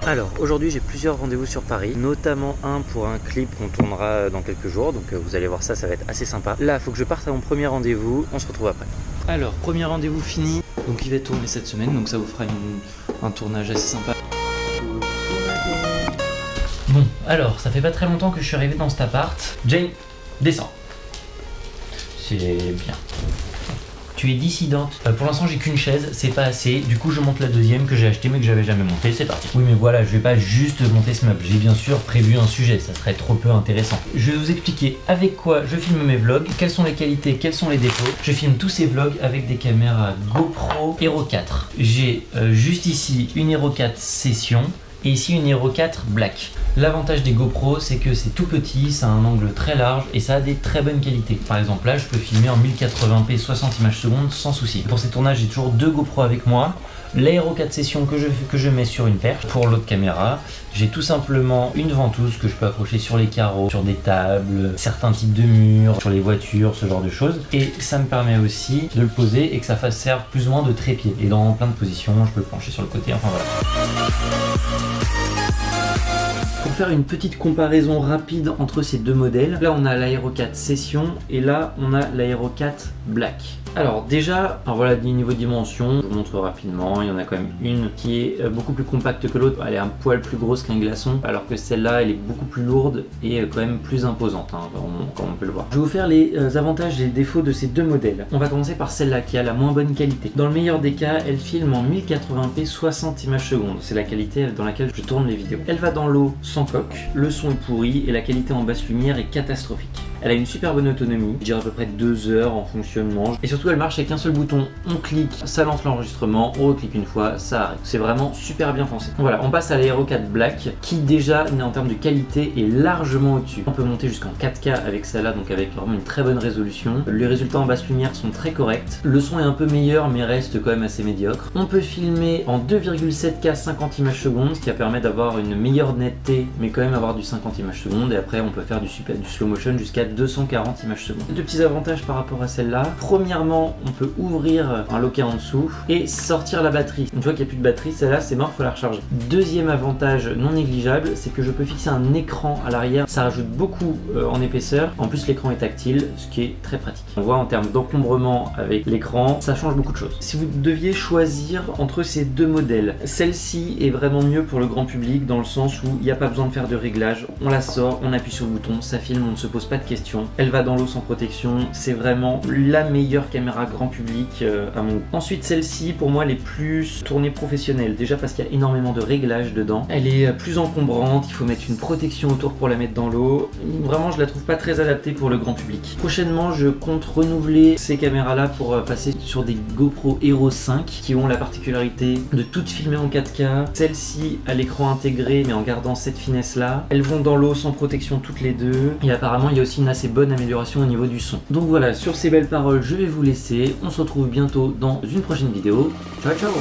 Alors aujourd'hui j'ai plusieurs rendez-vous sur Paris, notamment un pour un clip qu'on tournera dans quelques jours, donc vous allez voir ça, ça va être assez sympa. Là il faut que je parte à mon premier rendez-vous, on se retrouve après. Alors premier rendez-vous fini, donc il va tourner cette semaine, donc ça vous fera un tournage assez sympa. Bon, alors ça fait pas très longtemps que je suis arrivé dans cet appart. Jane, descends. C'est bien. Tu es dissidente. Pour l'instant j'ai qu'une chaise, c'est pas assez. Du coup je monte la deuxième que j'ai achetée mais que j'avais jamais montée. C'est parti. Oui mais voilà, je vais pas juste monter ce meuble. J'ai bien sûr prévu un sujet, ça serait trop peu intéressant. Je vais vous expliquer avec quoi je filme mes vlogs, quelles sont les qualités, quels sont les défauts. Je filme tous ces vlogs avec des caméras GoPro Hero 4. J'ai juste ici une Hero 4 Session et ici une Hero 4 Black. L'avantage des GoPro, c'est que c'est tout petit, ça a un angle très large et ça a des très bonnes qualités. Par exemple là, je peux filmer en 1080p 60 images secondes sans souci. Pour ces tournages, j'ai toujours deux GoPro avec moi. L'Aero 4 Session que je mets sur une perche. Pour l'autre caméra, j'ai tout simplement une ventouse que je peux accrocher sur les carreaux, sur des tables, certains types de murs, sur les voitures, ce genre de choses. Et ça me permet aussi de le poser et que ça fasse servir plus ou moins de trépied. Et dans plein de positions, je peux le pencher sur le côté, enfin voilà. Pour faire une petite comparaison rapide entre ces deux modèles, là on a l'Aero 4 Session et là on a l'Aero 4 Black. Alors déjà, voilà, niveau dimension, je vous montre rapidement, il y en a quand même une qui est beaucoup plus compacte que l'autre, elle est un poil plus grosse qu'un glaçon, alors que celle-là elle est beaucoup plus lourde et quand même plus imposante, hein, comme on peut le voir. Je vais vous faire les avantages et les défauts de ces deux modèles. On va commencer par celle-là qui a la moins bonne qualité. Dans le meilleur des cas, elle filme en 1080p 60 images secondes, c'est la qualité dans laquelle je tourne les vidéos. Elle va dans l'eau sans coque, le son est pourri et la qualité en basse lumière est catastrophique. Elle a une super bonne autonomie, je dirais à peu près 2 heures en fonctionnement. Et surtout elle marche avec un seul bouton, on clique, ça lance l'enregistrement, on reclique une fois, ça arrête. C'est vraiment super bien pensé. Voilà, on passe à l'Aero 4 Black qui déjà en termes de qualité est largement au-dessus. On peut monter jusqu'en 4K avec celle-là, donc avec vraiment une très bonne résolution. Les résultats en basse lumière sont très corrects. Le son est un peu meilleur mais reste quand même assez médiocre. On peut filmer en 2,7K 50 images secondes, ce qui permet d'avoir une meilleure netteté mais quand même avoir du 50 images secondes. Et après on peut faire du slow motion jusqu'à 240 images secondes. Deux petits avantages par rapport à celle-là. Premièrement, on peut ouvrir un loquet en dessous et sortir la batterie. Une fois qu'il n'y a plus de batterie, celle-là c'est mort, il faut la recharger. Deuxième avantage non négligeable, c'est que je peux fixer un écran à l'arrière. Ça rajoute beaucoup en épaisseur. En plus l'écran est tactile, ce qui est très pratique. On voit en termes d'encombrement avec l'écran, ça change beaucoup de choses. Si vous deviez choisir entre ces deux modèles, celle-ci est vraiment mieux pour le grand public dans le sens où il n'y a pas besoin de faire de réglage. On la sort, on appuie sur le bouton, ça filme, on ne se pose pas de questions. Elle va dans l'eau sans protection, c'est vraiment la meilleure caméra grand public à mon goût. Ensuite celle-ci pour moi elle est plus tournée professionnelle, déjà parce qu'il y a énormément de réglages dedans. Elle est plus encombrante, il faut mettre une protection autour pour la mettre dans l'eau. Vraiment je la trouve pas très adaptée pour le grand public. Prochainement je compte renouveler ces caméras là pour passer sur des GoPro Hero 5 qui ont la particularité de toutes filmer en 4K. Celle-ci a l'écran intégré mais en gardant cette finesse là. Elles vont dans l'eau sans protection toutes les deux et apparemment il y a aussi une assez bonne amélioration au niveau du son. Donc voilà, sur ces belles paroles, je vais vous laisser. On se retrouve bientôt dans une prochaine vidéo. Ciao ciao.